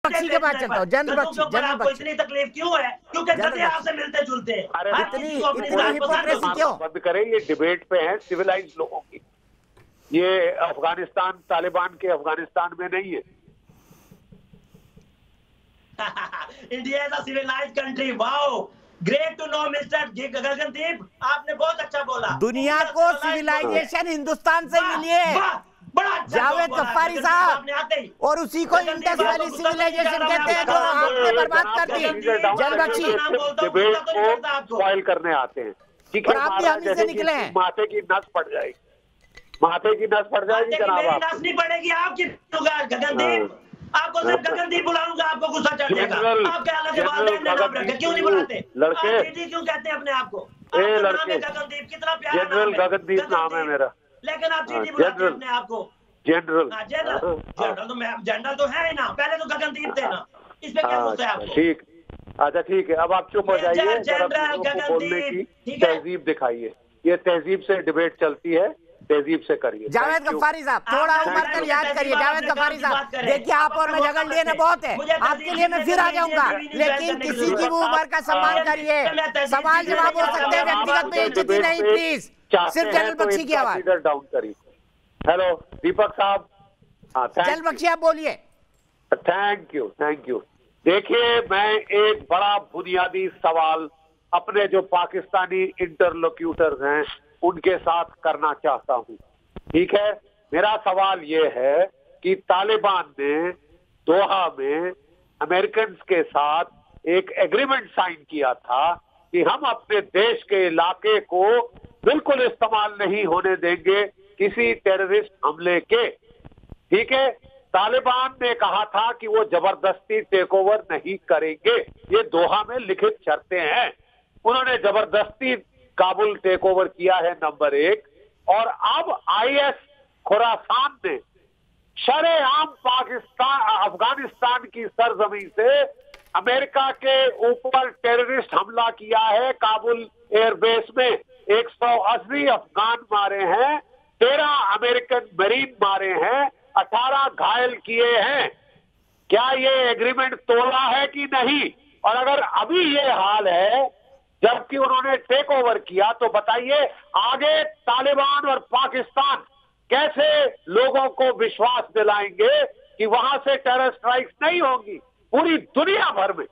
बख्शी के पास चलता हूँ। जनरल बख्शी, जनरल बख्शी, इतनी तकलीफ क्यों है? क्योंकि गधे आपसे मिलते जुलते हैं। इतनी हिपोक्रेसी क्यों? बंद करें, ये डिबेट पे है सिविलाइज लोगों की। ये अफगानिस्तान, तालिबान के अफगानिस्तान में नहीं है। India is a civilised country. Wow, great to know mister Gagandeep, आपने बहुत अच्छा बोला। दुनिया को सिविलाइजेशन हिंदुस्तान से मिली है, जावेद गफ्फारी साहब, और उसी को इंडस वैली सिविलाइजेशन कहते हैं जो आपने बर्बाद कर दी। जनरल बख्शी डिबेट को स्पॉइल करने आते हैं, ठीक है? आप भी हम से निकले हैं। माथे की नस पड़ जाएगी, माथे की नस पड़ जाएगी जनाब। आप नस नहीं पड़ेगी आपकी। गगनदीप, आपको सिर्फ गगनदीप बुलाऊंगा, आपको गुस्सा चढ़ जाएगा। आप क्या अलग वालिदैन ने नाम रखे, क्यों नहीं बुलाते? लड़के क्यों कहते हैं अपने आप को? लड़के गगनदीप कितना प्यारा जनरल गगनदीप नाम है मेरा, लेकिन आप चीटी बुलाते हैं अपने आप को जनरल। जनरल तो मैं जनरल तो है ही ना, पहले तो गगनदीप थे ना, इस पे क्या गुस्सा है आपको? ठीक, अच्छा ठीक है, अब आप चुप हो जाइए, जनरल बोलने गगनदीप की तहजीब दिखाइए। ये तहजीब से डिबेट चलती है, तहजीब से करिए। जावेद गफ्फारी साहब थोड़ा उम्र कर याद करिए। जावेद गफ्फारी साहब, देखिए आप और मैं झगड़ लिए ना बहुत है, आपके लिए मैं फिर आ जाऊंगा, लेकिन किसी की भी उम्र का सम्मान करिए। सवाल जवाब हो सकते हैं, व्यक्तिगत बेइज्जती नहीं प्लीज। सिर्फ जनरल बख्शी की आवाज डाउन करिए। हेलो दीपक साहब, हाँ जनरल बख्शी आप बोलिए। Thank you, thank you. देखिए, मैं एक बड़ा बुनियादी सवाल अपने जो पाकिस्तानी इंटरलोक्यूटर्स हैं उनके साथ करना चाहता हूं, ठीक है? मेरा सवाल ये है कि तालिबान ने दोहा में अमेरिकन के साथ एक एग्रीमेंट साइन किया था कि हम अपने देश के इलाके को बिल्कुल इस्तेमाल नहीं होने देंगे किसी टेररिस्ट हमले के, ठीक है? तालिबान ने कहा था कि वो जबरदस्ती टेक ओवर नहीं करेंगे, ये दोहा में लिखित शर्तें हैं। उन्होंने जबरदस्ती काबुल टेक ओवर किया है, नंबर 1। और अब IS खुरासान ने शरेआम पाकिस्तान, अफगानिस्तान की सरजमी से अमेरिका के ऊपर टेररिस्ट हमला किया है। काबुल एयरबेस में 180 अफगान मारे हैं, 13 अमेरिकन मरीन मारे हैं, 18 घायल किए हैं। क्या ये एग्रीमेंट तोड़ा है कि नहीं? और अगर अभी ये हाल है जबकि उन्होंने टेक ओवर किया, तो बताइए आगे तालिबान और पाकिस्तान कैसे लोगों को विश्वास दिलाएंगे कि वहां से टेरर स्ट्राइक्स नहीं होंगी पूरी दुनिया भर में।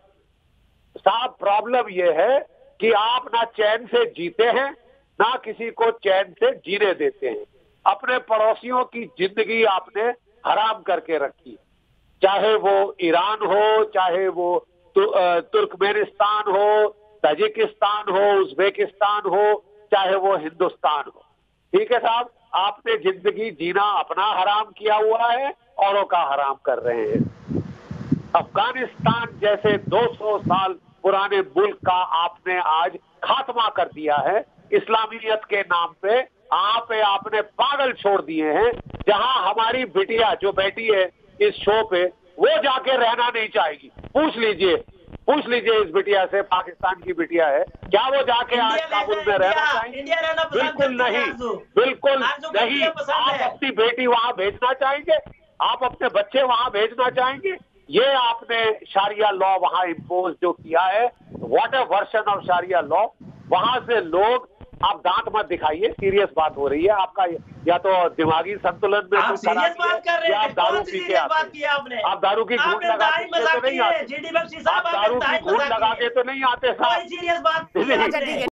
साहब, प्रॉब्लम यह है कि आप ना चैन से जीते हैं, ना किसी को चैन से जीने देते हैं। अपने पड़ोसियों की जिंदगी आपने हराम करके रखी, चाहे वो ईरान हो, चाहे वो तुर्कमेनिस्तान हो, ताजिकिस्तान हो, उज्बेकिस्तान हो, चाहे वो हिंदुस्तान हो, ठीक है साहब? आपने जिंदगी जीना अपना हराम किया हुआ है, औरों का हराम कर रहे हैं। अफगानिस्तान जैसे 200 साल पुराने मुल्क का आपने आज खात्मा कर दिया है इस्लामियत के नाम पे। आपने पागल छोड़ दिए हैं। जहां हमारी बिटिया जो बैठी है इस शो पे, वो जाके रहना नहीं चाहेगी। पूछ लीजिए इस बिटिया से, पाकिस्तान की बिटिया है, क्या वो जाके आज काबुल में रहना चाहेंगे? बिल्कुल नहीं, बिल्कुल नहीं। आप अपनी बेटी वहां भेजना चाहेंगे? आप अपने बच्चे वहां भेजना चाहेंगे? ये आपने शारिया लॉ वहां इम्पोज जो किया है, what a version of sharia law. वहां से लोग, आप दांत मत दिखाइए, सीरियस बात हो रही है। आपका या तो दिमागी संतुलन में आप सीरियस बात कर रहे हैं, आप दारू पी के आते हैं, आप दारू की घूंट लगा के तो नहीं आते, आप दारू की घूंट लगा के तो नहीं आते साहब। सीरियस बात